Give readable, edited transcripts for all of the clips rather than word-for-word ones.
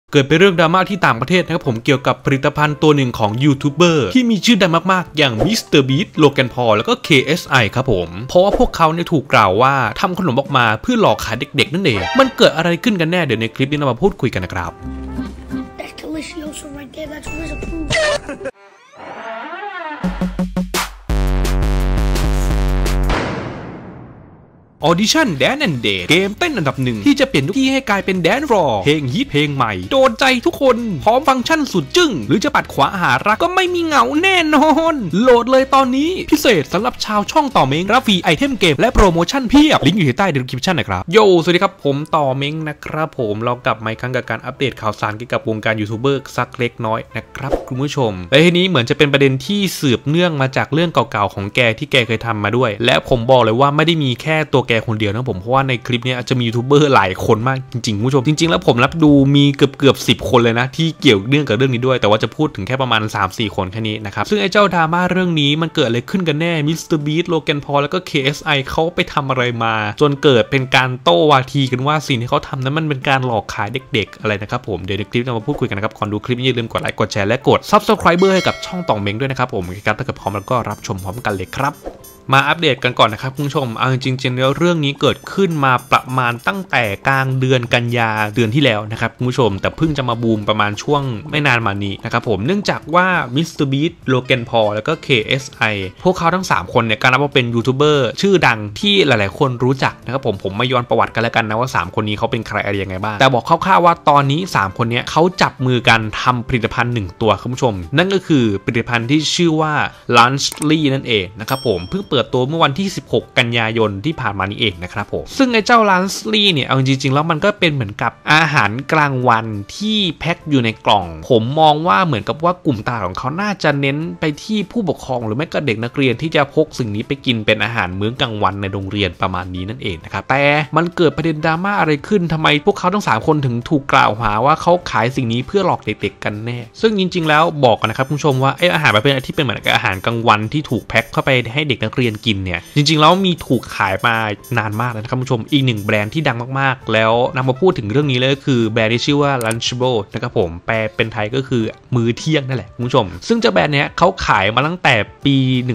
เกิดเป็นเรื่องดราม่าที่ต่างประเทศนะครับผมเกี่ยวกับผลิตภัณฑ์ตัวหนึ่งของยูทูบเบอร์ที่มีชื่อดังมากๆอย่าง MrBeast Logan Paul แล้วก็ KSI ครับผมเพราะว่าพวกเขาเนี่ยถูกกล่าวว่าทำขนมออกมาเพื่อหลอกขายเด็กๆนั่นเองมันเกิดอะไรขึ้นกันแน่เดี๋ยวในคลิปนี้เรามาพูดคุยกันนะครับออดิชั่นแดนแอนด์เดทเกมเต้นอันดับหนึ่งที่จะเปลี่ยนทุกที่ให้กลายเป็นแดนรอเพลงฮิตเพลงใหม่โดนใจทุกคนพร้อมฟังก์ชันสุดจึ้งหรือจะปัดขวาหารักก็ไม่มีเหงาแน่นอนโหลดเลยตอนนี้พิเศษสำหรับชาวช่องต่อเม้งรับฟรีไอเทมเกมและโปรโมชั่นเพียบลิงก์อยู่ที่ใต้ดีสคริปชั่นนะครับโยสวัสดีครับผมต่อเม้งนะครับผมเรากลับมาอีกครั้งกับการอัปเดตข่าวสารเกี่ยวกับวงการยูทูบเบอร์สักเล็กน้อยนะครับคุณผู้ชมและทีนี้เหมือนจะเป็นประเด็นที่สืบเนื่องมาจากเรื่องเก่าๆของแกที่แกเคยทำมาด้วยและผมบอกเลยว่าไม่ได้มีแค่ตัวแกคนเดียวนะผมเพราะว่าในคลิปนี้จะมียูทูบเบอร์หลายคนมากจริงๆคุณผู้ชมจริงๆแล้วผมรับดูมีเกือบ10 คนเลยนะที่เกี่ยวเนื่องกับเรื่องนี้ด้วยแต่ว่าจะพูดถึงแค่ประมาณ 3-4 คนแค่นี้นะครับซึ่งไอ้เจ้าดราม่าเรื่องนี้มันเกิดอะไรขึ้นกันแน่ MrBeast Logan Paul แล้วก็ KSI เขาไปทำอะไรมาจนเกิดเป็นการโต้วาทีกันว่าสิ่งที่เขาทำนั้นมันเป็นการหลอกขายเด็กๆอะไรนะครับผมเดี๋ยวในคลิปเรามาพูดคุยกันนะครับก่อนดูคลิปนี้อย่าลืมกดไลค์กดแชร์และกด Subscribe ให้กับช่องต่องเม้งด้วยนะครับผมครับถ้าเกิดพร้อมแล้วก็รับชมพร้อมกันเลยครับมาอัปเดตกันก่อนนะครับคุณผู้ชมเอาจริงๆแล้วเรื่องนี้เกิดขึ้นมาประมาณตั้งแต่กลางเดือนกันยาเดือนที่แล้วนะครับคุณผู้ชมแต่เพิ่งจะมาบูมประมาณช่วงไม่นานมานี้นะครับผมเนื่องจากว่า MrBeast Logan Paul แล้วก็ KSI พวกเขาทั้ง3คนเนี่ยการนับว่าเป็นยูทูบเบอร์ชื่อดังที่หลายๆคนรู้จักนะครับผมมาย้อนประวัติกันแล้วกันนะว่า3คนนี้เขาเป็นใครอะไรยังไงบ้างแต่บอกคร่าวๆว่าตอนนี้3คนนี้เขาจับมือกันทำผลิตภัณฑ์1ตัวคุณผู้ชมนั่นก็คือผลิตภัณฑ์ที่ชื่อว่า Lunchly นั่นเองนะครับผมเพิ่งเปิดตัวเมื่อวันที่16กันยายนที่ผ่านมานี้เองนะครับผมซึ่งไอ้เจ้า Lunchly เนี่ยเอาจริงๆแล้วมันก็เป็นเหมือนกับอาหารกลางวันที่แพ็คอยู่ในกล่องผมมองว่าเหมือนกับว่ากลุ่มตลาดของเขาน่าจะเน้นไปที่ผู้ปกครองหรือไม่ก็เด็กนักเรียนที่จะพกสิ่งนี้ไปกินเป็นอาหารมื้อกลางวันในโรงเรียนประมาณนี้นั่นเองนะครับแต่มันเกิดประเด็นดราม่าอะไรขึ้นทำไมพวกเขาทั้ง3คนถึงถูกกล่าวหาว่าเขาขายสิ่งนี้เพื่อหลอกเด็กๆกันแน่ซึ่งจริงๆแล้วบอกกันนะครับคุณผู้ชมว่าไอ้อาหารประเภทที่เป็นเหมือนกับอาหารกลางวันที่ถูกแพ็คเข้าไปให้เด็กนักเรียนกินเนี่ยจริงๆแล้วมีถูกขายมานานมากนะครับคุณผู้ชมอีก1แบรนด์ที่ดังมากๆแล้วนำมาพูดถึงเรื่องนี้เลยก็คือแบรนด์ที่ชื่อว่า Lunchable นะครับผมแปลเป็นไทยก็คือมื้อเที่ยงนั่นแหละคุณผู้ชมซึ่งเจ้าแบรนด์เนี้ยเขาขายมาตั้งแต่ปี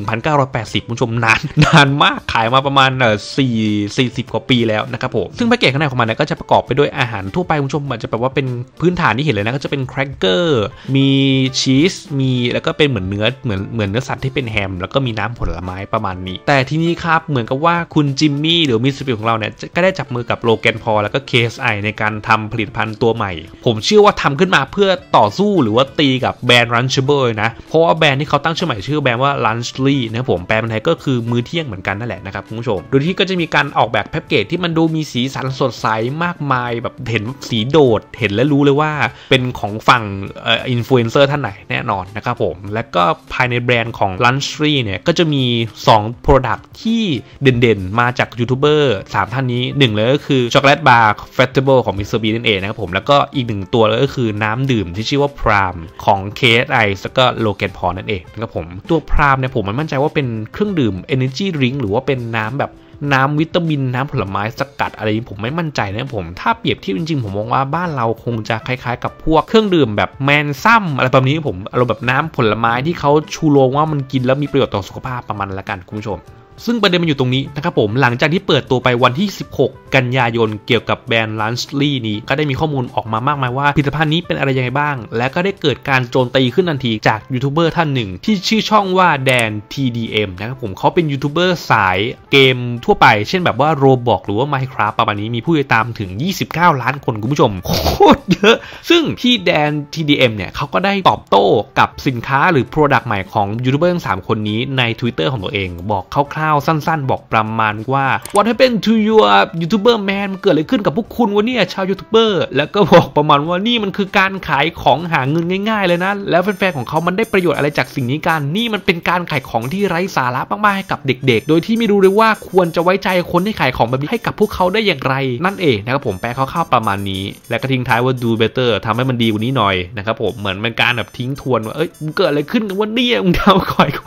1980คุณผู้ชมนานมากขายมาประมาณ40 กว่าปีแล้วนะครับผมซึ่งแพ็กเกจข้างในของมันเนี่ยก็จะประกอบไปด้วยอาหารทั่วไปคุณผู้ชมอาจจะแบบว่าเป็นพื้นฐานที่เห็นเลยนะก็จะเป็นแครกเกอร์มีชีสมีแล้วก็เป็นเหมือนเนื้อสัตว์ที่เป็นแฮมแล้วก็มีน้ำผลไม้ประมาณนี้แต่ทีนี้ครับเหมือนกับว่าคุณจิมมี่หรือMrBeastของเราเนี่ยก็ได้จับมือกับโลแกนพอลแล้วก็ KSI ในการทำผลิตภัณฑ์ตัวใหม่ผมเชื่อว่าทำขึ้นมาเพื่อต่อสู้หรือว่าตีกับแบรนด์ Lunchable นะเพราะว่าแบรนด์ที่เขาตั้งชื่อใหม่ชื่อแบรนด์ว่า Lunchly นะครับผมแปลเป็นไทยก็คือมื้อเที่ยงเหมือนกันนั่นแหละนะครับคุณผู้ชมโดยที่ก็จะมีการออกแบบแพ็กเกจที่มันดูมีสีสันสดใสมากมายแบบเห็นสีโดดเห็นและรู้เลยว่าเป็นของฝั่งอินฟลูเอนเซอร์ท่านไหนแน่นอนนะครับผมและก็ภายในแบรนด์ของ Lunchly เนี่ยก็จะมี2 Product ที่เด่นๆมาจากยูทูบเบอร์3ท่านนี้1เลยก็คือช็อกโกแลตบาร์เฟสติวัลของMrBeastนั่นเองนะครับผมแล้วก็อีก1ตัวเลยก็คือน้ำดื่มที่ชื่อว่าพรามของ KSI แล้วก็โลแกนพอลนั่นเองนะครับผมตัวพรามเนี่ยผมมั่นใจว่าเป็นเครื่องดื่ม Energy Drink หรือว่าเป็นน้ำแบบน้ำวิตามินน้ำผลไม้สกัดอะไรผมไม่มั่นใจนะผมถ้าเปรียบเทียบจริงๆผมมองว่าบ้านเราคงจะคล้ายๆกับพวกเครื่องดื่มแบบแมนซัมอะไรแบบนี้ผมอารมณ์แบบน้ำผลไม้ที่เขาชูโรงว่ามันกินแล้วมีประโยชน์ต่อสุขภาพประมาณละกันคุณผู้ชมซึ่งประเด็นมันอยู่ตรงนี้นะครับผมหลังจากที่เปิดตัวไปวันที่16กันยายนเกี่ยวกับแบรนด์ Lunchly นี้ก็ได้มีข้อมูลออกมามากมายว่าผลิตภัณฑ์นี้เป็นอะไรยังไงบ้างและก็ได้เกิดการโจมตีขึ้นทันทีจากยูทูบเบอร์ท่านหนึ่งที่ชื่อช่องว่าแดน TDM นะครับผมเขาเป็นยูทูบเบอร์สายเกมทั่วไปเช่นแบบว่า Roblox หรือว่า Minecraft ประมาณนี้มีผู้ติดตามถึง29 ล้านคนคุณผู้ชมโคตรเยอะซึ่งพี่แดน TDM เนี่ยเขาก็ได้ตอบโต้กับสินค้าหรือ Product ใหม่ของยูทูบเบอร์ทั้ง3คนนี้ใน Twitter ของตัวเองบอกคร่าวๆสั้นๆบอกประมาณว่า What happened to your YouTuber man มันเกิดอะไรขึ้นกับพวกคุณวะเนี่ยชาวยูทูบเบอร์แล้วก็บอกประมาณว่านี่มันคือการขายของหาเงินง่ายๆเลยนะแล้วแฟนๆของเขามันได้ประโยชน์อะไรจากสิ่งนี้กันนี่มันเป็นการขายของที่ไร้สาระมากๆให้กับเด็กๆโดยที่ไม่รู้เลยว่าควรจะไว้ใจคนที่ขายของแบบนี้ให้กับพวกเขาได้อย่างไรนั่นเองนะครับผมแปลคร่าวๆประมาณนี้และก็ทิ้งท้ายว่า do better ทำให้มันดีกว่านี้หน่อยนะครับผมเหมือนเป็นการแบบทิ้งทวนว่าเอ้ยเกิดอะไรขึ้นกันวะเนี่ยมึงทำก่อย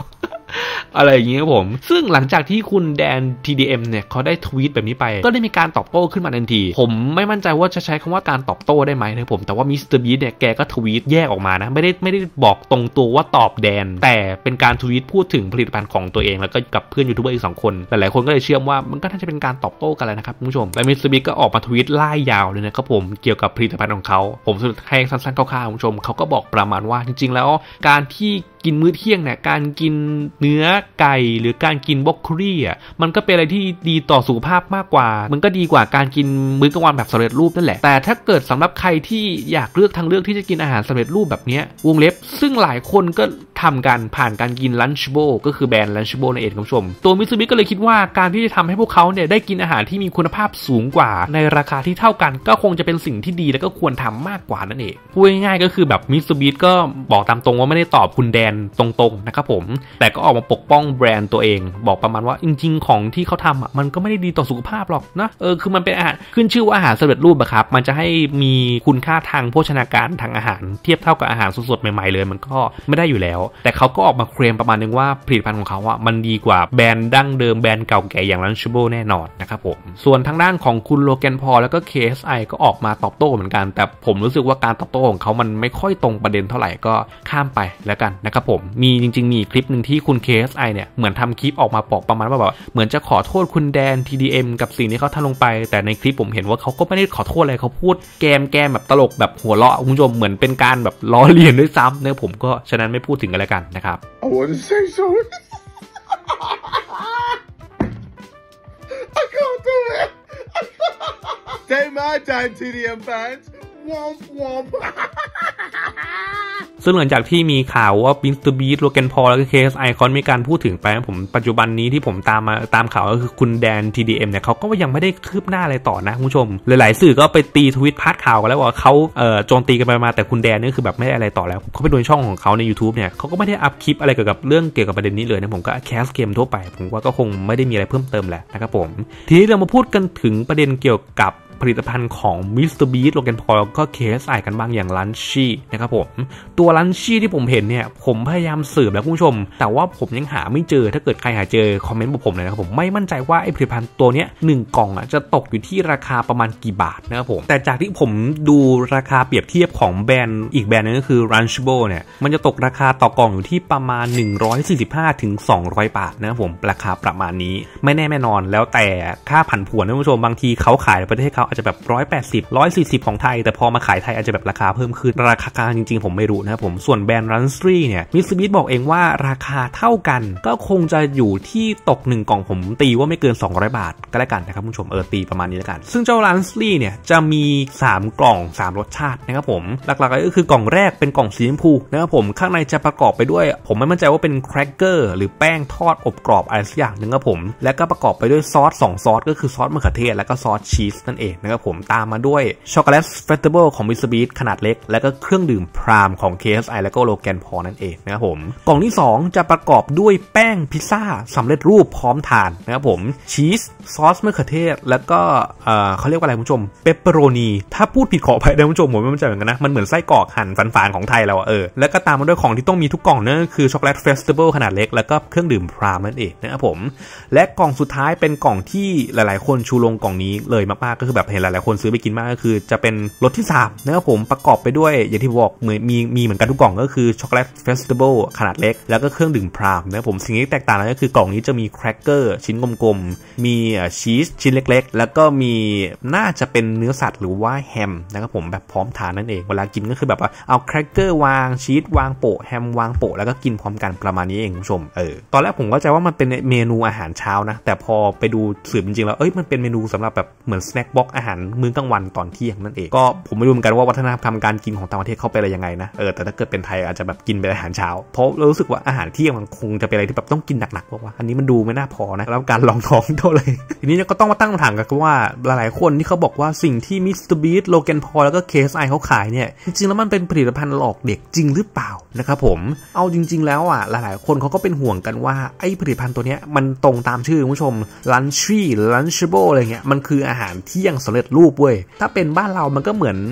อะไรอย่างเงี้ยครับผมซึ่งหลังจากที่คุณแดน TDM เนี่ยเขาได้ทวีตแบบนี้ไปก็ได้มีการตอบโต้ขึ้นมาทันทีผมไม่มั่นใจว่าจะใช้คำว่าการตอบโต้ได้ไหมนะผมแต่ว่ามิสเตอร์บีสเนี่ยแกก็ทวีตแยกออกมานะไม่ได้บอกตรงตัวว่าตอบแดนแต่เป็นการทวีตพูดถึงผลิตภัณฑ์ของตัวเองแล้วก็กับเพื่อนยูทูบเบอร์อีก2คนหลายๆคนก็เลยเชื่อว่ามันก็น่าจะเป็นการตอบโต้กันแล้วนะครับคุณผู้ชมและมิสเตอร์บีสก็ออกมาทวีตไล่ยาวเลยนะครับผมเกี่ยวกับผลิตภัณฑ์ของเขาผมสรุปให้สั้นๆคร่าวๆคุณผู้ชมเขาก็บอกประมาณว่าจริงๆแล้วการที่กินมื้อเที่ยงเนี่ยการกินเนื้อไก่หรือการกินบล็อกโคลี่อ่ะมันก็เป็นอะไรที่ดีต่อสุขภาพมากกว่ามันก็ดีกว่าการกินมื้อกลางวันแบบสำเร็จรูปนั่นแหละแต่ถ้าเกิดสำหรับใครที่อยากเลือกทางเลือกที่จะกินอาหารสำเร็จรูปแบบนี้วงเล็บซึ่งหลายคนก็ทำกันผ่านการกินลันช์โบก็คือแบรนด์ลันช์โบนั่นเองคุณผู้ชมตัวมิตซูบิก็เลยคิดว่าการที่จะทำให้พวกเขาเนี่ยได้กินอาหารที่มีคุณภาพสูงกว่าในราคาที่เท่ากันก็คงจะเป็นสิ่งที่ดีและก็ควรทำมากกว่านั่นเองพูดง่ายๆก็คือแบบมิตซูบิก็บอกตามตรงว่าไม่ได้ตอบคุณแดนตรงๆนะครับผมแต่ก็ออกมาปกป้องแบรนด์ตัวเองบอกประมาณว่าจริงๆของที่เขาทำมันก็ไม่ได้ดีต่อสุขภาพหรอกนะคือมันเป็นอาหารขึ้นชื่อว่าอาหารสำเร็จรูปอะครับมันจะให้มีคุณค่าทางโภชนาการทางอาหารเทียบเท่ากับอาหารสดๆใหม่ๆเลยมันก็ไม่ได้อยู่แล้วแต่เขาก็ออกมาเคลมประมาณนึงว่าผลิตภัณฑ์ของเขามันดีกว่าแบรนด์ดั้งเดิมแบรนด์เก่าแก่อย่าง Lunchable แน่นอนนะครับผมส่วนทางด้านของคุณโลแกนพอลแล้วก็ KSI ก็ออกมาตอบโต้เหมือนกันแต่ผมรู้สึกว่าการตอบโต้ของเขามันไม่ค่อยตรงประเด็นเท่าไหร่ก็ข้ามไปแล้วกันนะครับผมมีจริงๆมีคลิปนึงที่คุณ KSI เนี่ยเหมือนทำคลิปออกมาบอกประมาณว่าแบบเหมือนจะขอโทษคุณแดน TDM กับสิ่งที่เขาทำลงไปแต่ในคลิปผมเห็นว่าเขาก็ไม่ได้ขอโทษอะไรเขาพูดแกมแบบตลกแบบหัวเราะคุณผู้ชมเหมือนเป็นการแบบล้อเลียนด้วยซ้ำเนี่ยผมก็ฉะนั้นไม่พูดถึงกันแล้วกันนะครับ I wouldn't say so. I can't do it. Take my time, TDM fans. Womp womp. ซึ่งหลังจากที่มีข่าวว่ามิสเตอร์บีสโลแกนพอลแล้วก็ KSI เขามีการพูดถึงไปผมปัจจุบันนี้ที่ผมตามข่าวก็คือคุณแดน TDM เนี่ยเขาก็ยังไม่ได้คืบหน้าอะไรต่อนะคุณผู้ชมหลายๆสื่อก็ไปตีทวิตพาดข่าวกันแล้วว่าเขาโจมตีกันไปมาแต่คุณแดนนี่คือแบบไม่ได้อะไรต่อแล้วเขาไปดูช่องของเขาใน YouTube เนี่ยเขาก็ไม่ได้อัพคลิปอะไรเกี่ยวกับเรื่องเกี่ยวกับประเด็นนี้เลยนะผมก็แคสเกมทั่วไปผมว่าก็คงไม่ได้มีอะไรเพิ่มเติมแหละนะครับผมทีนี้เรามาพูดกันถึงประเด็นเกี่ยวกับผลิตภัณฑ์ของ Mr. Beast โลแกนพอลก็ KSI กันบ้างอย่างลันชี่นะครับผมตัวลันชี่ที่ผมเห็นเนี่ยผมพยายามสืบแล้วคุณผู้ชมแต่ว่าผมยังหาไม่เจอถ้าเกิดใครหาเจอคอมเมนต์บอกผมเลยนะครับผมไม่มั่นใจว่าไอ้ผลิตภัณฑ์ตัวเนี้ย1กล่องจะตกอยู่ที่ราคาประมาณกี่บาทนะครับผมแต่จากที่ผมดูราคาเปรียบเทียบของแบรนด์อีกแบรนด์นึงก็คือ Lunchable เนี่ยมันจะตกราคาต่อกล่องอยู่ที่ประมาณ145ถึง200บาทนะครับผมราคาประมาณนี้ไม่แน่ไม่นอนแล้วแต่ค่าผันผวนนะคุณผู้ชมบางทีเขาขายในประเทศเขาอาจจะแบบ180 140ของไทยแต่พอมาขายไทยอาจจะแบบราคาเพิ่มขึ้นราคากลางจริงๆผมไม่รู้นะครับผมส่วนแบรนด์ Lunchry เนี่ยมิสซิบิทบอกเองว่าราคาเท่ากันก็คงจะอยู่ที่ตก1กล่องผมตีว่าไม่เกิน200บาทก็แล้วกันนะครับคุณผู้ชมตีประมาณนี้แล้วกันซึ่งเจ้า Lunchry เนี่ยจะมี3กล่อง3รสชาตินะครับผมหลักๆก็คือกล่องแรกเป็นกล่องสีชมพูนะครับผมข้างในจะประกอบไปด้วยผมไม่มั่นใจว่าเป็นแครกเกอร์หรือแป้งทอดอบกรอบอะไรสักอย่างนึงครับผมและก็ประกอบไปด้วยซอส2ซอสก็คือซอสมะเขือเทศและก็ซอสชีสนั่นเองนะครับผมตามมาด้วยช็อกโกแลตเฟสติวัลของมิสเตอร์บีสขนาดเล็กและก็เครื่องดื่มพรามของ KSI และก็โลแกนพอลนั่นเองนะครับผมกล่องที่2จะประกอบด้วยแป้งพิซซ่าสำเร็จรูปพร้อมทานนะครับผมชีสซอสมะเขือเทศแล้วก็เขาเรียกว่าอะไรคุณผู้ชมเปปเปอโรนีถ้าพูดผิดขออภัยนะคุณผู้ชมผมไม่มั่นใจเหมือนกันนะมันเหมือนไส้กรอกหั่นฝานๆของไทยเราแล้วก็ตามมาด้วยของที่ต้องมีทุกกล่องนั่นก็คือช็อกโกแลตเฟสติวัลขนาดเล็กแล้วก็เครื่องดื่มพรามนั่นเองนะครับผมและกล่องสุดท้ายเป็นกล่องที่หลายๆคนชูลงกล่องนี้เลยมากๆก็คือแบบเห็นหลายๆคนซื้อไปกินมากก็คือจะเป็นรสที่3นะครับผมประกอบไปด้วยอย่างที่บอกมีเหมือนกันทุกกล่องก็คือช็อกโกแลตเฟสติวัลขนาดเล็กแล้วก็เครื่องดื่มพรามนะครับผมสิ่งที่แตกต่างก็คือกล่องนี้จะมีแครกเกอร์ชิ้นกลมๆมีชีสชิ้นเล็กๆแล้วก็มีน่าจะเป็นเนื้อสัตว์หรือว่าแฮมนะครับผมแบบพร้อมทานนั่นเองเวลากินก็คือแบบว่าเอาแครกเกอร์วางชีสวางโปะแฮมวางโปะแล้วก็กินพร้อมกันประมาณนี้เองคุณผู้ชมตอนแรกผมก็ใจว่ามันเป็นเมนูอาหารเช้านะแต่พอไปดูสืบจริงๆแล้วมันเป็นเมนูสำหรับแบบเหมือนสแน็คบ็อกอาหารมื้อกลางวันตอนเที่ยงนั่นเองก็ผมไม่รู้เหมือนกันว่าวัฒนธรรมการกินของต่างประเทศเขาเป็นอะไรยังไงนะแต่ถ้าเกิดเป็นไทยอาจจะแบบกินเป็นอาหารเช้าเพราะเรารู้สึกว่าอาหารเที่ยงมันคงจะเป็นอะไรที่แบบต้องกินหนักๆเพราะว่าอันนี้มันดูไม่น่าพอนะแล้วการลองท้องเท่าไหร่ทีนี้ก็ต้องมาตั้งคำถามกันว่าหลายๆคนที่เขาบอกว่าสิ่งที่มิสเตอร์บีสโลแกนพอลแล้วก็ KSI เขาขายเนี่ยจริงๆแล้วมันเป็นผลิตภัณฑ์หลอกเด็กจริงหรือเปล่านะครับผมเอาจริงๆแล้วหลายๆคนเขาก็เป็นห่วงกันว่าไอ้ผลิตภัณฑ์ตัวเนี้ยมันตรงตามชื่อคุณผู้ชม Lunchable อะไรเงี้ยมันคืออาหารเที่ยงสำเร็จรูปเว้ยถ้าเป็นบ้านเรามันก็เหมือน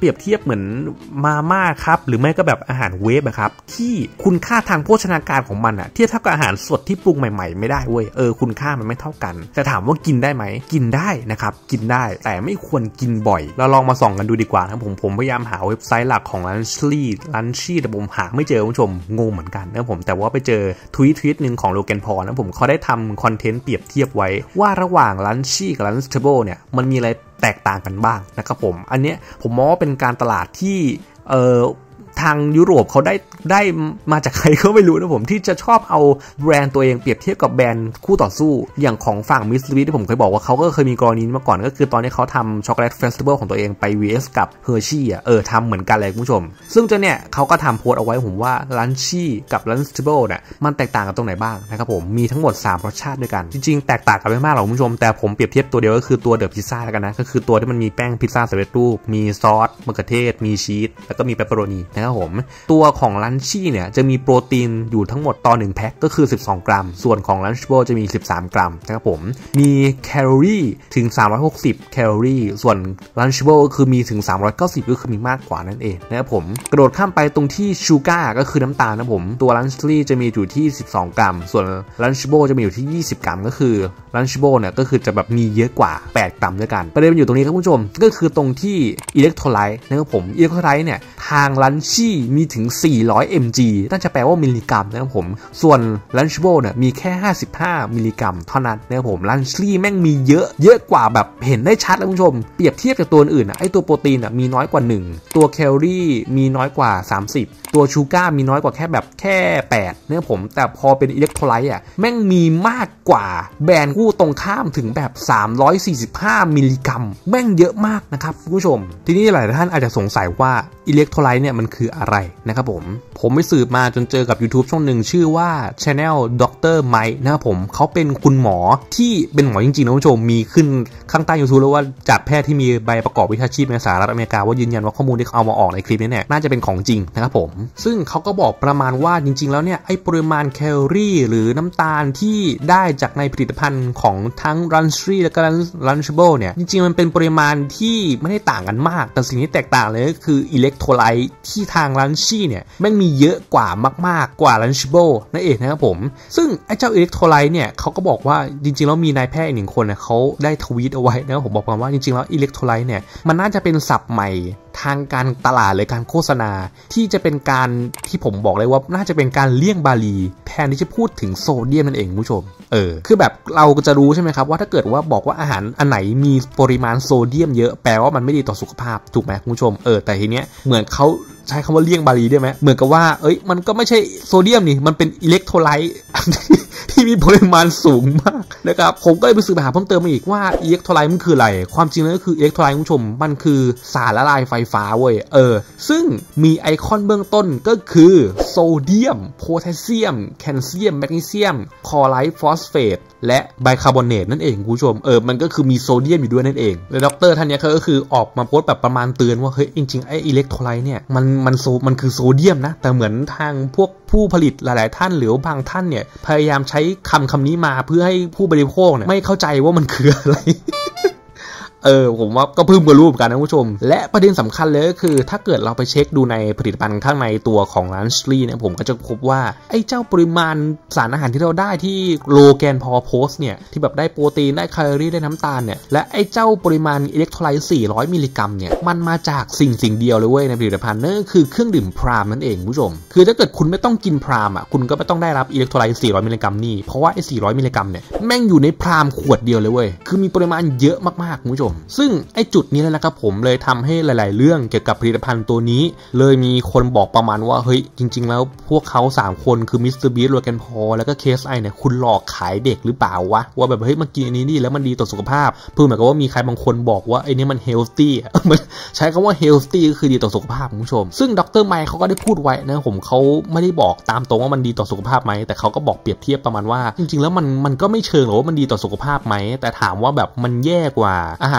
เปรียบเทียบเหมือนมาม่าครับหรือไม่ก็แบบอาหารเวฟครับที่คุณค่าทางโภชนาการของมันเทียบเท่ากับอาหารสดที่ปรุงใหม่ๆไม่ได้เว้ยคุณค่ามันไม่เท่ากันแต่ถามว่ากินได้ไหมกินได้นะครับกินได้แต่ไม่ควรกินบ่อยเราลองมาส่องกันดูดีกว่านะผมพยายามหาเว็บไซต์หลักของลันชี่แต่ผมหาไม่เจอคุณผู้ชมงงเหมือนกันนะผมแต่ว่าไปเจอทวีตนึงของโลแกนพอลนะผมเขาได้ทำคอนเทนต์เปรียบเทียบไว้ว่าระหว่างลันชี่กับลันช์เบิลเนี่ยมันมีอะไรแตกต่างกันบ้างนะครับผมอันเนี้ยผมมองว่าเป็นการตลาดที่ทางยุโรปเขาได้มาจากใครก็ไม่รู้นะผมที่จะชอบเอาแบรนด์ตัวเองเปรียบเทียบกับแบรนด์คู่ต่อสู้อย่างของฝั่งมิสลิที่ผมเคยบอกว่าเขาก็เคยมีกรณีมาก่อนก็คือตอนที่เขาทำช็อกโกแลตเฟสติวัลของตัวเองไป vs กับเฮอร์ชี่ทำเหมือนกันเลยคุณผู้ชมซึ่งเจ้าเนี่ยเขาก็ทำโพสเอาไว้ผมว่าลันชี่กับลันช์เบิลเนี่ยมันแตกต่างกันตรงไหนบ้างนะครับผมมีทั้งหมด3รสชาติด้วยกันจริงๆแตกต่างกันไม่มากหรอกคุณผู้ชมแต่ผมเปรียบเทียบตัวเดียวก็คือตัวเดอะพิซซ่าแล้วกันนะก็คือตัวที่มันมีแป้งพิซซ่าสำเร็จรูปมีซอสมะเขือเทศมีชีสแล้วก็มีเปปเปอโรนีนะครับผมตัวของลันชี่เนี่ยจะมีโปรตีนอยู่ทั้งหมดต่อ1แพ็คก็คือ12กรัมส่วนของลันช์เบิลจะมี13กรัมนะครับผมมีแคลอรี่ถึง360แคลอรี่ส่วนลันช์เบิลก็คือมีถึง390ก็คือมีมากกว่านั่นเองนะครับผมกระโดดข้ามไปตรงที่ชูการ์ก็คือน้ำตาลนะผมตัวลันชี่จะมีอยู่ที่12กรัมส่วนลันช์เบิลจะมีอยู่ที่20กรัมก็คือลันช์เบิลเนี่ยก็คือจะแบบมีเยอะกว่า8กรัมด้วยกันประเด็นอยู่ตรงนี้ครับคุณผู้ชมก็คือตรงที่อิเล็กโทรไลต์นะครับผมอิเล็กโทรไลต์เนี่ยทางลันชี่มีถึง400 mg น่าจะแปลว่ามิลลิกรัมนะครับผมส่วนลันช์เบิลเนี่ยมีแค่55มิลลิกรัมเท่านั้นนะครับผมลันชี่แม่งมีเยอะกว่าแบบเห็นได้ชัดเลยคุณผู้ชมเปรียบเทียบกับตัวอื่นไอตัวโปรตีนมีน้อยกว่า1ตัวแคลอรี่มีน้อยกว่า30ตัวชูการ์มีน้อยกว่าแค่8นะครับผมแต่พอเป็นอิเล็กโทรไลต์แม่งมีมากกว่าแบรนด์คู่ตรงข้ามถึงแบบ345มิลลิกรัมแม่งเยอะมากนะครับคุณผู้ชมทีนี้หลายท่านอาจจะสงสัยว่าอิเล็กโทรไลต์เนี่ยมันคืออะไรนะครับผมไปสืบมาจนเจอกับ YouTube ช่องหนึ่งชื่อว่า Channel Dr. Mike นะครับผมเขาเป็นคุณหมอที่เป็นหมอจริงๆนะคุณผู้ชมมีขึ้นข้างใต้ YouTube แล้วว่าจากแพทย์ที่มีใบประกอบวิชาชีพในสหรัฐอเมริกาว่ายืนยันว่าข้อมูลที่เขาเอามาออกในคลิปนี้เนี่ยน่าจะเป็นของจริงนะครับผมซึ่งเขาก็บอกประมาณว่าจริงๆแล้วเนี่ยไอ้ปริมาณแคลอรี่หรือน้ำตาลที่ได้จากในผลิตภัณฑ์ของทั้ง Lunchly และก็ Lunchable เนี่ยจริงๆมันเป็นปริมาณที่ไม่ได้ต่างกันมากแต่สิ่งที่แตกต่างเลยก็คืออิเล็กโทรไลต์ที่ทาง Lunchy เนี่ยแม่งมีเยอะกว่ามากๆกว่า Lunchable นั่นเองนะครับผมซึ่งไอ้เจ้าอิเล็กโทรไลต์เนี่ยเขาก็บอกว่าจริงๆแล้วมีนายแพทย์อีก1คนเนี่ยเขาได้ทวีตเอาไว้นะครับผมบอกว่าจริงๆแล้วอิเล็กโทรไลต์เนี่ยมันน่าจะเป็นศัพท์ใหม่ทางการตลาดหรือการโฆษณาที่จะเป็นการที่ผมบอกเลยว่าน่าจะเป็นการเลี่ยงบาลีแทนที่จะพูดถึงโซเดียมนั่นเองผู้ชมคือแบบเราก็จะรู้ใช่ไหมครับว่าถ้าเกิดว่าบอกว่าอาหารอันไหนมีปริมาณโซเดียมเยอะแปลว่ามันไม่ดีต่อสุขภาพถูกไหมคุณผู้ชมแต่ทีเนี้ยเหมือนเขาใช้คำว่าเลี่ยงบาลีได้ไหมเหมือนกับว่ามันก็ไม่ใช่โซเดียมนี่มันเป็นอิเล็กโทรไลต์ที่มีปริมาณสูงมากนะครับผมก็เลยไปสืบหาเพิ่มเติมมาอีกว่าอิเล็กโทรไลต์มันคืออะไรความจริงแล้วก็คืออิเล็กโทรไลต์คุณผู้ชมมันคือสารละลายไฟฟ้าเว้ยซึ่งมีไอคอนเบื้องต้นก็คือโซเดียมโพแทสเซียมแคลเซียมแมกนีเซียมคลอไรด์ฟอสเฟตและไบคาร์บอเนตนั่นเองคุณผู้ชมมันก็คือมีโซเดียมอยู่ด้วยนั่นเองแล้วด็อกเตอร์ท่านนี้เขาก็คือออกมาโพสต์แบบประมาณเตือนว่าเฮ้ยจริงๆไออิเล็กโทรไลต์เนี่ยมันคือโซเดียมนะแต่เหมือนทางพวกผู้ผลิตหลายๆท่านหรือบางท่านเนี่ยพยายามใช้คำนี้มาเพื่อให้ผู้บริโภคเนี่ยไม่เข้าใจว่ามันคืออะไร ผมว่าก็เพิ่งมารู้เหมือนกันนะผู้ชมและประเด็นสำคัญเลยก็คือถ้าเกิดเราไปเช็คดูในผลิตภัณฑ์ข้างในตัวของ Lunchly เนี่ยผมก็จะพบว่าไอ้เจ้าปริมาณสารอาหารที่เราได้ที่โลแกนพอโพสเนี่ยที่แบบได้โปรตีนได้แคลอรี่ได้น้ำตาลเนี่ยและไอ้เจ้าปริมาณอิเล็กโทรไลต์400มิลลิกรัมเนี่ยมันมาจากสิ่งเดียวเลยเว้ยในผลิตภัณฑ์นั่นก็คือเครื่องดื่มพรามนั่นเองผู้ชมคือถ้าเกิดคุณไม่ต้องกินพรามคุณก็ไม่ต้องได้รับอิเล็กโทรไลต์400มิลลิกรัมนี่เพราะว่าไอ้400มิลลิกรัมเนี่ยแม่งอยู่ในพรามขวดเดียวเลยเว้ยคือมีปริมาณเยอะมากๆคุณผู้ชมซึ่งไอ้จุดนี้แล้วนะครับผมเลยทำให้หลายๆเรื่องเกี่ยวกับผลิตภัณฑ์ตัวนี้เลยมีคนบอกประมาณว่าเฮ้ยจริงๆแล้วพวกเขา3คนคือมิสเตอร์บีสโลแกนพอลแล้วก็เคสไอเนี่ยคุณหลอกขายเด็กหรือเปล่าวะว่าแบบเฮ้ยมันกินอันนี้นี่แล้วมันดีต่อสุขภาพเพื่อหมายความว่ามีใครบางคนบอกว่าไอ้นี่มันเฮลตี้ใช้คำว่าเฮลตี้ก็คือดีต่อสุขภาพคุณผู้ชมซึ่งดร.ไมค์เขาก็ได้พูดไว้นะผมเขาไม่ได้บอกตามตรงว่ามันดีต่อสุขภาพไหมแต่เขาก็บอกเปรียบเทียบประมาณว่าจริงๆแล้วมันก็ไม่เชิงหรอกว่ามันดีต่อสุขภาพไหมแต่ถามว่าแบบมันแย่กว่าอาหาร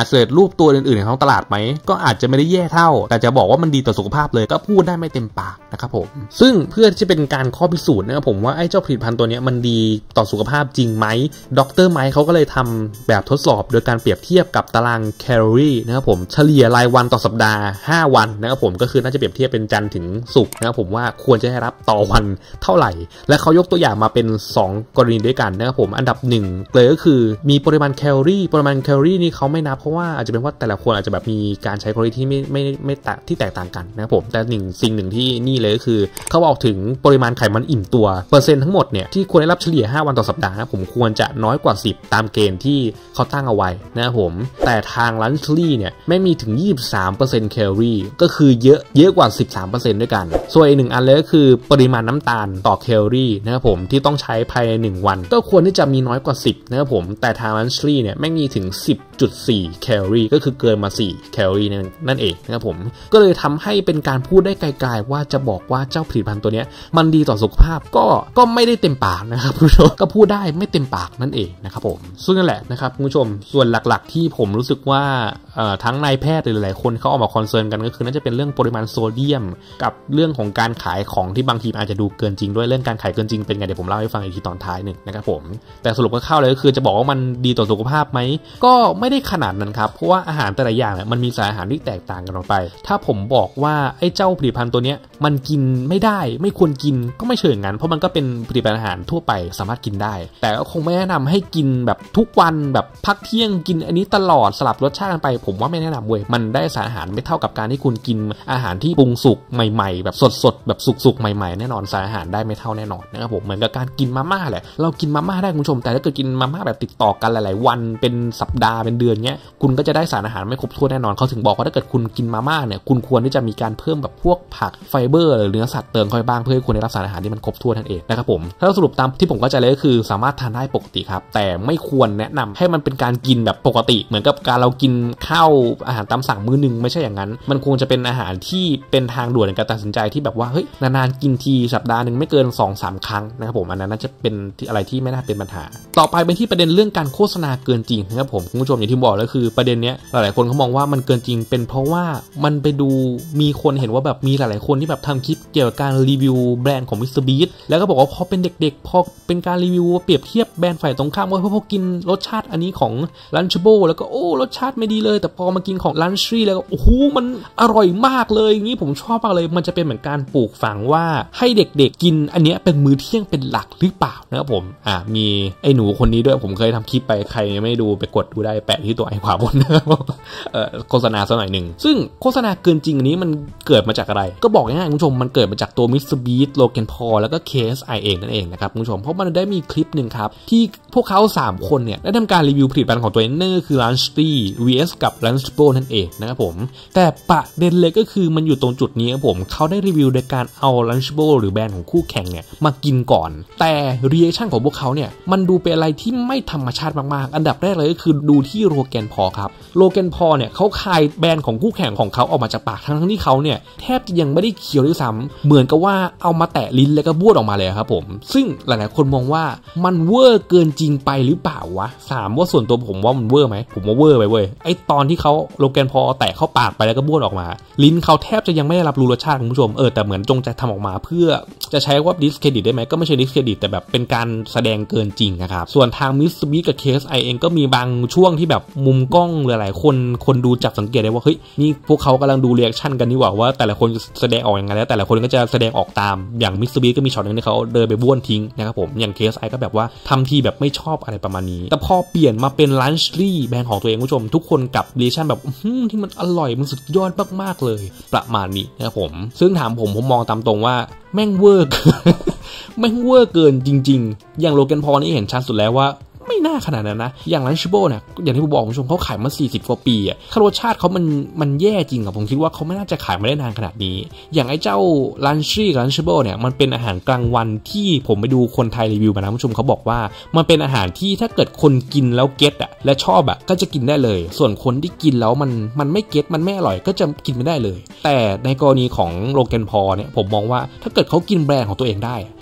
เสิร์ชรูปตัวอื่นๆในท้องตลาดไหมก็อาจจะไม่ได้แย่เท่าแต่จะบอกว่ามันดีต่อสุขภาพเลยก็พูดได้ไม่เต็มปากนะครับผมซึ่งเพื่อที่จะเป็นการข้อพิสูจน์นะครับผมว่าไอ้เจ้าผลิตภัณฑ์ตัวนี้มันดีต่อสุขภาพจริงไหมดร.ไมค์เขาก็เลยทำแบบทดสอบโดยการเปรียบเทียบกับตารางแคลอรี่นะครับผมเฉลี่ยรายวันต่อสัปดาห์5วันนะครับผมก็คือน่าจะเปรียบเทียบเป็นจันทร์ถึงศุกร์นะครับผมว่าควรจะได้รับต่อวันเท่าไหร่และเขายกตัวอย่างมาเป็น2กรณีด้วยกันนะครับผมอันดับ1เลยก็คือมีปริมาณแคลอรี่นี่เขาไม่นับเพราะว่าอาจจะเป็นว่าแต่ละคนอาจจะแบบมีการใช้แคลอรี่ที่ไม่ที่แตกต่างกันนะครับผมแต่สิ่งหนึ่งที่นี่เลยก็คือเขาบอกถึงปริมาณไขมันอิ่มตัวเปอร์เซ็นต์ทั้งหมดเนี่ยที่ควรได้รับเฉลี่ย5วันต่อสัปดาห์นะผมควรจะน้อยกว่า10ตามเกณฑ์ที่เขาตั้งเอาไว้นะครับผมแต่ทางลันช์ลี่เนี่ยไม่มีถึง 23% แคลอรี่ก็คือเยอะกว่า 13% ด้วยกันส่วนอีก1อันเลยก็คือปริมาณน้ำตาลต่อแคลอรี่นะครับผมที่ต้องใช้ภายใน1วันก็ควรที่จะมีน้อยกว่า10นะครับผมแต่ทางลันช์ลี่เนี่ยไม่มีถึง 10.4 แคลอรี่ก็คือเกินมา4แคลอรี่นั่นเองนะครับผมก็เลยทำให้เป็นการพูดได้ไกลๆว่าจะบอกว่าเจ้าผลิตภัณฑ์ตัวนี้มันดีต่อสุขภาพก็ไม่ได้เต็มปากนะครับคุณผู้ชมก็พูดได้ไม่เต็มปากนั่นเองนะครับผมซึ่งนั่นแหละนะครับคุณผู้ชมส่วนหลักๆที่ผมรู้สึกว่าทั้งนายแพทย์หรือหลายๆคนเขาออกมาคอนเซิร์นกันก็คือน่าจะเป็นเรื่องปริมาณโซเดียมกับเรื่องของการขายของที่บางทีอาจจะดูเกินจริงด้วยเรื่องการขายเกินจริงเป็นไงเดี๋ยวผมเล่าให้ฟังอีกทีตอนท้ายหนึ่งนะครับผมแต่สรุปก็เข้าเลยก็คือจะบอกว่ามันดีต่อสุขภาพไหมก็ไม่ได้ขนาดนั้นครับเพราะว่าอาหารแต่ละอย่างมันมีสารอาหารที่แตกต่างกันออกไปถ้าผมบอกว่าไอ้เจ้าผลิตภัณฑ์ตัวเนี้ยมันกินไม่ได้ไม่ควรกินก็ไม่เชิงงั้นเพราะมันก็เป็นผลิตภัณฑ์อาหารทั่วไปสามารถกินได้แต่ก็คงไม่แนะนำให้กินแบบทุกวันแบบพักเที่ยงกินอันนี้ตลอดสลับรสชาติกันไปผมว่าไม่แนะนำเว้ยมันได้สารอาหารไม่เท่ากับการที่คุณกินอาหารที่ปรุงสุกใหม่ๆแบบสดๆแบบสุกๆใหม่ๆแน่นอนสารอาหารได้ไม่เท่าแน่นอนนะครับผมเหมือนกับการกินมาม่าแหละเรากินมาม่าได้คุณผู้ชมแต่ถ้าเกิดกินมาม่าแบบติดต่อกันหลายๆวันเป็นสัปดาห์เป็นเดือนเงี้ยคุณก็จะได้สารอาหารไม่ครบถ้วนแน่นอนเขาถึงบอกว่าถ้าเกิดคุณกินมาม่าเนี่ยคุณควรที่จะมีการเพิ่มแบบพวกผักไฟเบอร์หรือเนื้อสัตว์เติมเข้าไปบ้างเพื่อให้คุณได้รับสารอาหารที่มันครบถ้วนนั่นเองนะครับผมถ้าสรุปตามที่ผมเข้าใจเลยก็คือสามารถทานได้ปกติครับแต่ไม่ควรแนะนำให้มันเป็นการกินแบบปกติเหมือนกับการเรากินข้าวอาหารตามสั่งมื้อนึงไม่ใช่อย่างนั้นมันควรจะเป็นอาหารที่เป็นทางด่วนในการตัดสินใจที่แบบว่าเฮ้ยนานๆกินทีสัปดาห์นึงไม่เกิน 2-3 ครั้งนะครับผมอันนั้นน่าจะเป็นอะไรที่ไม่น่าเป็นปัญหาต่อไปเป็นที่ประเด็นเรื่องการโฆษณาเกินจริงนะครับผมคุณผู้ชมอย่างที่บอกแล้วคือประเด็นเนี้ยหลายๆคนเขามองว่ามันเกินจริงเป็นเพราะว่ามันไปดูมีคนเห็นว่าแบบมีหลายๆคนที่แบบทำคลิปเกี่ยวกับการรีวิวแบรนด์ของ Mr. Beast แล้วก็บอกว่าพอเป็นเด็กๆพอเป็นการรีวิวเปรียบเทียบแบรนด์ฝ่ายตรงข้ามว่าพอกินรสชาติอันนี้ของ Lunchable แล้วก็โอ้รสชาติไม่ดีเลยแต่พอมากินของ Lunchy แล้วก็โอ้โหมันอร่อยมากเลยอย่างนี้ผมชอบมากเลยมันจะเป็นเหมือนการปลูกฝังว่าให้เด็กๆกินอันเนี้ยเป็นมื้อเที่ยงเป็นหลักหรือเปล่านะครับผมมีไอ้หนูคนนี้ด้วยผมเคยทำคลิปไปใครไม่ดูไปกดดูได้แปะที่ตัวไอ้ขวาบนนะครับโฆษณาสักหน่อยนึงซึ่งโฆษณาเกินจริงอันนี้มันเกิดมาจากอะไรก็บอกง่ายๆคุณผู้ชมมันเกิดมาจากตัว Mr. Beast Logan Paul แล้วก็ KSI เองนั่นเองนะครับคุณผู้ชมเพราะมันได้มีคลิปนึงครับที่พวกเขา3คนเนี่ยได้ทำการรีวิวผลิตภัณฑ์ของตัวเองนั่นก็คือ Lunchy vs กับ Lunchable นั่นเองนะครับผมแต่ประเด็นเลยก็คือมันอยู่ตรงจุดนี้ครับผมเขาได้รีวิวโดยการเอา Lunchable หรือแบรนด์ของคู่แข่งเนี่ยมากินก่อนแต่ reaction ของพวกเขาเนี่ยมันดูเป็นอะไรที่ไม่ธรรมชาติมากๆอันดับแรกเลยก็คือดูที่โลแกนพอลครับโลแกนพอลเนี่ยเขาคายแบรนด์ของคู่แข่งของเขาออกมาจากปากทั้งที่เขาเนี่ยแทบจะยังไม่ได้เคี้ยวด้วยซ้ำเหมือนกับว่าเอามาแตะลิ้นแล้วก็บ้วนออกมาเลยครับผมซึ่งหลายๆคนมองว่ามันเวอร์เกินจริงไปหรือเปล่าวะว่าส่วนตัวผมว่ามันเวอร์ไหมผมว่าเวอร์ไปเว้ยไอตอนที่เขาโลแกนพอลแตะเข้าปากไปแล้วก็บ้วนออกมาลิ้นเขาแทบจะยังไม่ได้รับรู้รสชาติคุณผู้ชมแต่เหมือนจงใจทำออกมาเพื่อจะใช้ว่าดิสเครดิตได้ไหมก็ไม่ใช่ดิสเครดิตแต่แบบเป็นการแสดงเกินจริงนะครับส่วนทาง Mr. Beast กับ KSI เองก็มีบางช่วงที่แบบมุมกล้องหลายๆคนดูจับสังเกตได้ว่าเฮ้ยนี่พวกเขากำลังดูรีแอคชั่นกันนี่หว่าแต่ละคนแสดงออกยังไงแล้วแต่ละคนก็จะแสดงออกตามอย่าง Mr. Beast ก็มีช็อตนึงที่เขาเดินไปบ้วนทิ้งนะครับผมอย่าง KSI ก็แบบว่าทำทีแบบไม่ชอบอะไรประมาณนี้แต่พอเปลี่ยนมาเป็น Lunchy แบรนด์ของตัวเองผู้ชมทุกคนกับรีแอคชั่นแบบที่มันอร่อยมันสุดยอดมากๆเลยประมาณนี้นะครับผมซึ่งถามผมมองตามตรงว่าแม่งเวอร์แม่งเวอร์เกินจริงๆอย่างโลแกนพอลนี่เห็นชัดสุดแล้วว่าไม่น่าขนาดนั้นนะอย่าง Lunchable เนี่ยอย่างที่ผมบอกคุณผู้ชมเขาขายมา40กว่าปีอ่ะรสชาติเขามันแย่จริงผมคิดว่าเขาไม่น่าจะขายมาได้นานขนาดนี้อย่างไอ้เจ้า Lunchy กับ Lunchable เนี่ยมันเป็นอาหารกลางวันที่ผมไปดูคนไทยรีวิวมานะคุณผู้ชมเขาบอกว่ามันเป็นอาหารที่ถ้าเกิดคนกินแล้วเก็ตอ่ะและชอบอ่ะก็จะกินได้เลยส่วนคนที่กินแล้วมันไม่เก็ตมันไม่อร่อยก็จะกินไม่ได้เลยแต่ในกรณีของ Logan Paul เนี่ยผมมองว่าถ้าเกิดเขากินแบรนด์ของตัวเองได้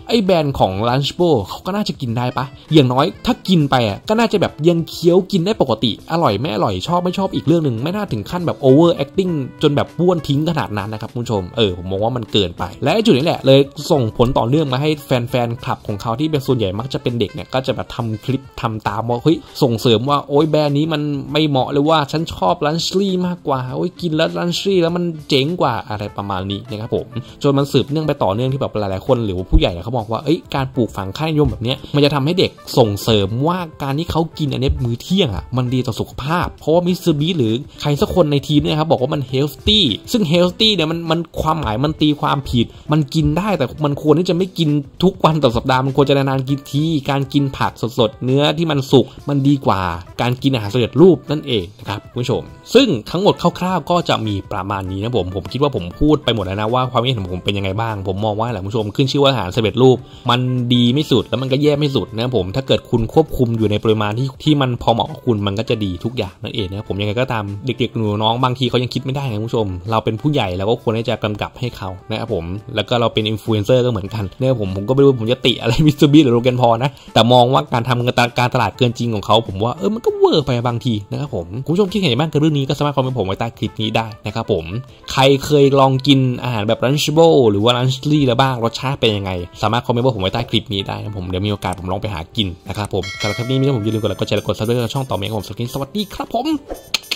ไอ้แบรนด์ของ Lunchable เขาก็น่าจะกินได้ปะอย่างน้อยถ้ากินไปอ่ะก็น่าจะแบบยังเคี้ยวกินได้ปกติอร่อยไม่อร่อยชอบไม่ชอบอีกเรื่องนึงไม่น่าถึงขั้นแบบ over acting จนแบบบ้วนทิ้งขนาดนั้นนะครับคุณผู้ชมผมมองว่ามันเกินไปและไอ้จุดนี้แหละเลยส่งผลต่อเนื่องมาให้แฟนคลับของเขาที่เป็นส่วนใหญ่มักจะเป็นเด็กเนี่ยก็จะแบบทำคลิปทำตามว่าเฮ้ยส่งเสริมว่าโอ๊ยแบรนด์นี้มันไม่เหมาะเลยว่าฉันชอบลันช์ลี่มากกว่าโอ๊ยกินแล้วลันช์ลี่แล้วมันเจ๋งกว่าอะไรประมาณนี้นะครับผมจนมันสืบเนื่องไปต่อเนื่องที่แบบหลายๆคนหรือผู้ใหญ่เขาบอกว่าการปลูกฝังค่านิยมแบบนี้มันจะทำให้เด็กส่งเสริมว่าการที่เขากินอันนี้มื้อเที่ยงอ่ะมันดีต่อสุขภาพเพราะว่ามิสเตอร์บีหรือใครสักคนในทีมเนี่ยครับบอกว่ามันเฮลตี้ซึ่งเฮลตี้เนี่ยมันความหมายมันตีความผิดมันกินได้แต่มันควรที่จะไม่กินทุกวันต่อสัปดาห์มันควรจะนานๆกินทีการกินผักสดๆเนื้อที่มันสุกมันดีกว่าการกินอาหารสำเร็จรูปนั่นเองนะครับคุณผู้ชมซึ่งทั้งหมดคร่าวๆก็จะมีประมาณนี้นะผมคิดว่าผมพูดไปหมดแล้วนะว่าความคิดเห็นของผมเป็นยังไงบ้างผมมองว่าแหละคุณผู้ชมขึ้นชื่อว่าอาหารสำเร็จรูปมันดีไม่สุดแล้วมันก็แย่ไม่สุดนะผมถ้าเกิดคุณควบคุมอยู่ในปริมาณที่มันพอเหมาะกับคุณมันก็จะดีทุกอย่างนั่นเองนะผมยังไงก็ตามเด็กๆหนูน้องบางทีเขายังคิดไม่ได้นะคุณผู้ชมเราเป็นผู้ใหญ่เราก็ควรที่จะกำกับให้เขานะครับผมแล้วก็เราเป็นอินฟลูเอนเซอร์ก็เหมือนกันเนี่ยผมก็ไม่รู้ผมจะติอะไรมิสเตอร์บีหรือโรแกนพอนะแต่มองว่าการทำการตลาดเกินจริงของเขาผมว่ามันก็เวอร์ไปบางทีนะครับผมคุณผู้ชมคิดเห็นบ้างกับเรื่องนี้ก็สามารถคอมเมนต์ผมไว้ใต้คลิปนี้ได้นะครับผมใครเคยลองกินอาหารแบบ Lunchable หรือว่า Lunchly แล้วบ้างรสชาติเป็นยังไงสามารถคอมเมนต์บอกผมไว้ใต้คลิปนี้ได้นะผมเดี๋ยวมีโอกาสผมลองไปหากินนะครับผมสำหรับคลิปนี้ไม่ต้องผมอย่าลืมกดไลค์กดแชร์และกด Subscribe ช่องต่อเมย์ของผมสวัสดีครับผม